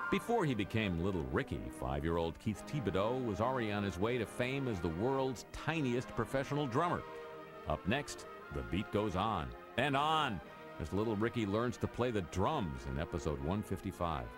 Before he became Little Ricky, 5-year-old Keith Thibodeau was already on his way to fame as the world's tiniest professional drummer. Up next, the beat goes on and on as Little Ricky learns to play the drums in episode 155.